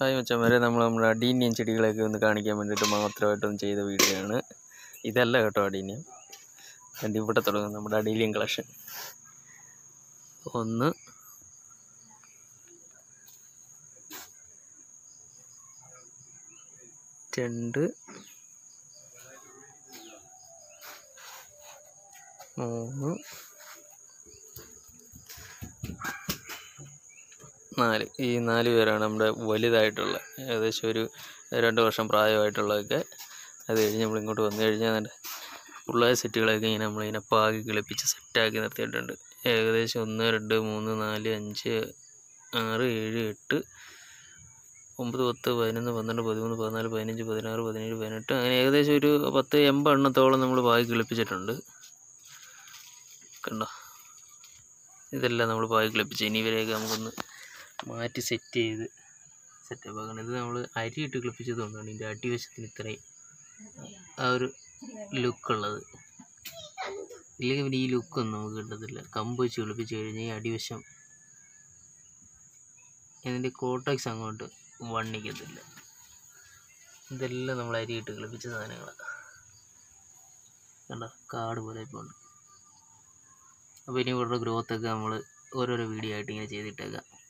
Hi മച്ചന്മാരെ, നമ്മുടെ adenium ചെടികളെയൊക്കെ ഒന്ന് കാണിക്കാൻ വേണ്ടിയിട്ട് മാത്രമായിട്ടൊന്ന് ചെയ്ത വീഡിയോ ആണ്. ഇതല്ല കേട്ടോ അടീനിയം. എൻ്റെ ഇവിടെ തുടങ്ങും നമ്മുടെ അടീനിയം കളക്ഷൻ. 1 2 3 4 ഈ 4 പേരാണ് നമ്മുടെ വലുതായിട്ടുള്ള, ഏകദേശം ഒരു 2 വർഷം പ്രായമായിട്ടുള്ളതൊക്കെ. അത് കഴിഞ്ഞ് നമ്മളിങ്ങോട്ട് വന്നു കഴിഞ്ഞാൽ പിള്ളേർ സെറ്റുകളൊക്കെ ഇങ്ങനെ നമ്മളിങ്ങനെ പാകി കിളിപ്പിച്ച് സെറ്റാക്കി നിർത്തിയിട്ടുണ്ട്. ഏകദേശം 1 2 3 4 5 6 7 8 9 10 11 12 13 14 15 16 17 18 അങ്ങനെ ഏകദേശം ഒരു 10-80 എണ്ണത്തോളം നമ്മൾ പാകി കിളിപ്പിച്ചിട്ടുണ്ട്. കണ്ടോ, ഇതെല്ലാം നമ്മൾ പാകി കിളിപ്പിച്ച്. ഇനി ഇവരെയൊക്കെ നമുക്കൊന്ന് മാറ്റി സെറ്റ് ചെയ്ത് സെറ്റപ്പ് ആക്കണം. ഇത് നമ്മൾ അരിയിട്ട് കിളിപ്പിച്ചത് കൊണ്ടാണ് ഇതിൻ്റെ അടിവശത്തിന് ഇത്രയും ആ ഒരു ലുക്കുള്ളത്. ഇല്ലെങ്കിൽ പിന്നെ ഈ ലുക്കൊന്നും നമുക്ക് കിട്ടത്തില്ല. കമ്പ് വെച്ച് കിളിപ്പിച്ച് കഴിഞ്ഞാൽ ഈ അടിവശം ഇതിൻ്റെ കോട്ടക്സ് അങ്ങോട്ട് വണ്ണിക്കത്തില്ല. ഇതെല്ലാം നമ്മൾ അരിയിട്ട് കിളിപ്പിച്ച സാധനങ്ങളാണ്. കണ്ടോ, കാട് പോലെ ഇപ്പോൾ ഉണ്ട്. അപ്പോൾ ഇനി ഇവരുടെ ഗ്രോത്തൊക്കെ നമ്മൾ ഓരോരോ വീഡിയോ ആയിട്ട് ഇങ്ങനെ ചെയ്തിട്ടേക്കാം.